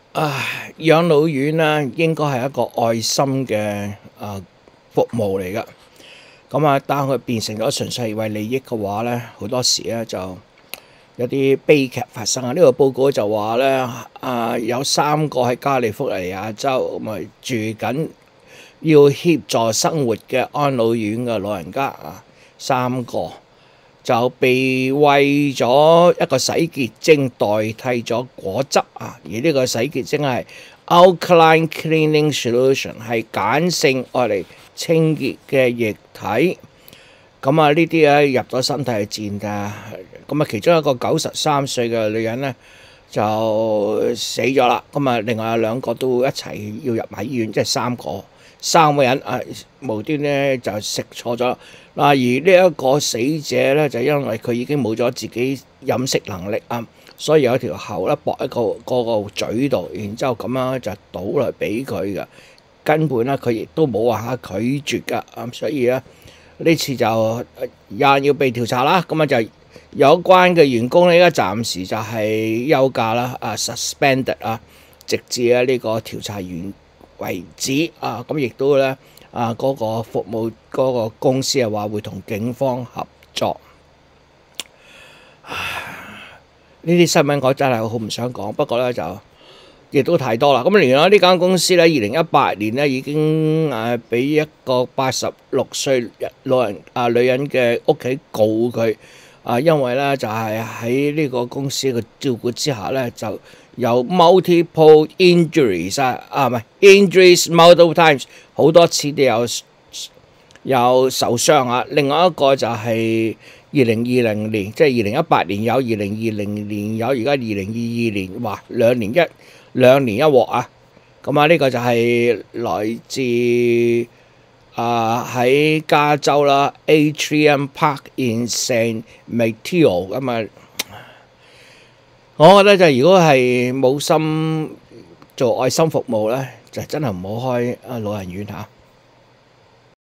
養老院咧應該係一個愛心嘅服務嚟㗎。咁當佢變成咗純粹係為利益嘅話咧，好多時咧就有啲悲劇發生啊！呢個報告就話咧，有3個喺加利福尼亞州咁住緊要協助生活嘅安老院嘅老人家3個就被餵咗一個洗潔精代替咗果汁而呢個洗潔精係 Alkaline Cleaning Solution， 係鹼性愛嚟清潔嘅液體。咁呢啲咧入咗身體係賤㗎。咁其中一個93歲嘅女人咧就死咗啦。另外有2個都一齊要入埋醫院，即係3個人無端咧就食錯咗。而呢一個死者咧就因為佢已經冇咗自己飲食能力所以有條喉咧駁喺個嘴度，然之後咁樣就倒嚟俾佢嘅。根本咧佢亦都冇話拒絕㗎。所以咧呢次就有人要被調查啦。就有關嘅員工咧，而家暫時就係休假啦，suspended 直至呢個調查完為止亦都咧嗰個服務嗰個公司話會同警方合作。呢啲新聞我真係好唔想講，不過咧就亦都太多啦。原來呢間公司咧2018年咧已經俾一個86歲女人嘅屋企告佢因為咧就係喺呢個公司嘅照顧之下咧就有 multiple injuries injuries multiple times， 好多次都有受傷另外一個就係2020年，即係2018年有，2020年有，而家2022年，哇兩年一鑊呢個就係來自喺加州啦 Atrium Park in San Mateo 我覺得就如果係冇心做愛心服務咧，就真係唔好開老人院